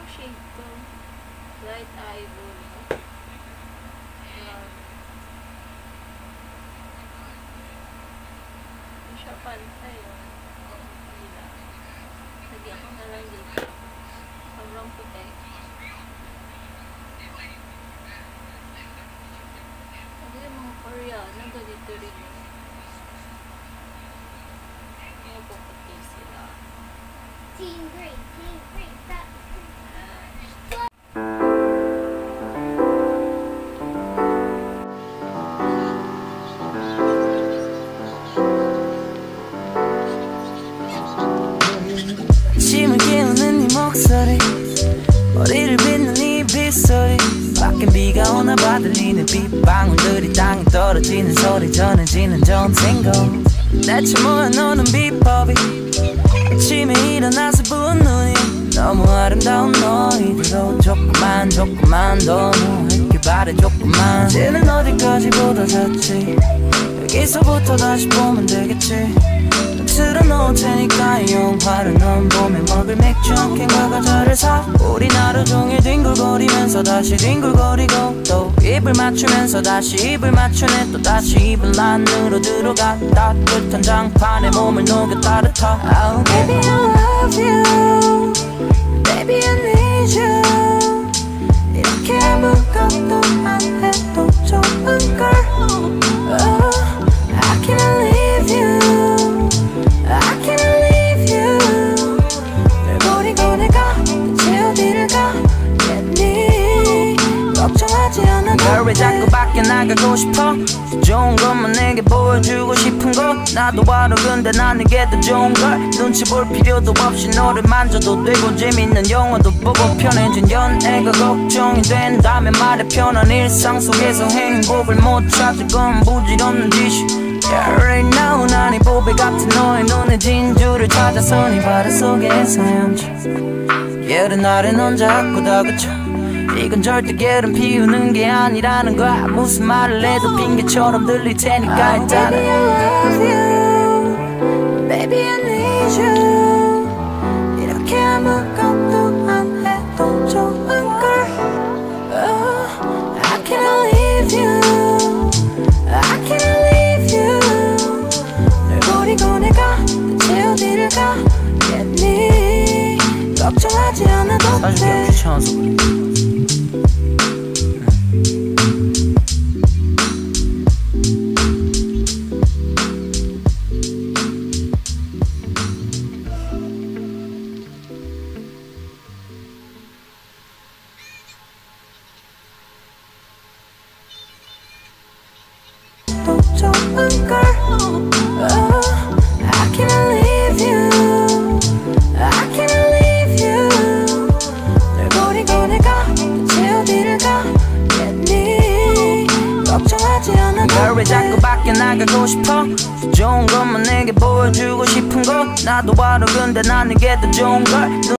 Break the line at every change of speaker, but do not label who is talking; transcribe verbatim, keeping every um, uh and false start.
ang shade to? Light ivory. Ayan. Hindi siya pantay, oh. Hindi lang. Lagyan ko na lang dito. Sobrang puti. Sabi yung mga Koreano, ganito rin yun. Kaya puputi sila.
Team green, team green, that.
아침을 깨우는 네 목소리 머리를 빗는 네 빗소리 밖엔 비가 오나봐 들리는 빗방울들이 땅에 떨어지는 소리 전해지는 전생고 대체 뭐야 너는 비법이 아침에 일어나서 부은 눈이 너무 아름다운 너희들로 조금만 조금만 더 누워있길 바래 조금만 이제는 어디까지 보다 잤지 여기서부터 다시 보면 되겠지 틀어놓을 테니까 이 영화를 넌 봄에 먹을 맥주 한 캔과 과자를 사 우린 하루 종일 뒹굴거리면서 다시 뒹굴거리고 또 입을 맞추면서 다시 입을 맞추네 또 다시 입을 안으로 들어가 따뜻한 장판에 몸을 녹여 따뜻하 Oh baby I love you Baby I need you 이렇게 아무것도 안 해도 좋은걸 Oh I can't leave you I can't leave you 널 버리고 내가 대체 어디를 가겠니 걱정하지 않아도 돼 왜 자꾸 밖에 나가고 싶어 좋은 것만 내게 보여주고 싶은 거 나도 알아 근데 난 이게 더 좋은 걸 눈치 볼 필요도 없이 너를 만져도 되고 재밌는 영화도 보고 편해진 연애가 걱정이 된다면 말해 편한 일상 속에서 행복을 못 찾을 건 부질없는 짓이 Yeah, right now 난 이 보배 같은 너의 눈에 진주를 찾아서 네 바다 속에서 헤엄쳐 게으른 날엔 혼자 자꾸 다그쳐 이건 절대 게으름 피우는 게 아니라는 거야 무슨 말을 해도 핑계처럼 들릴 테니까 일단은 Baby I love you Baby I need you 이렇게 아무것도 안 해도 좋은걸 oh, I can't leave you I can't leave you 널 버리고 내가 대체 어디를 가겠니 걱정하지 않아도 돼 사실 그냥 귀찮아서 그래 왜 자꾸 밖에 나가고 싶어 좋은 것만 내게 보여주고 싶은 거 나도 알아 근데 난 이게 더 좋은 걸